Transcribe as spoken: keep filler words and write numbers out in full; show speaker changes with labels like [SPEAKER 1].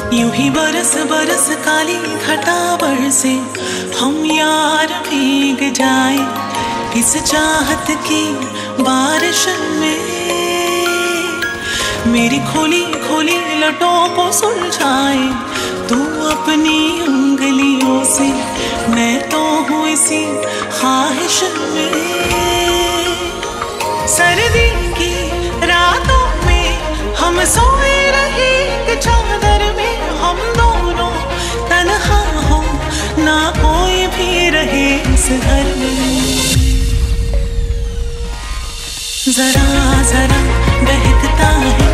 [SPEAKER 1] यूं ही बरस बरस काली घटा बरसे, हम यार भीग जाए इस चाहत की बारिश में। मेरी खोली खोली लटों को सुलझाए तू अपनी उंगलियों से, मैं तो हूँ इसी ख्वाहिश में। सर्दी की रातों में हम सोए रहे चादर में, हम दोनों तन्हा हो ना कोई भी रहे इस घर में। जरा जरा बहकता है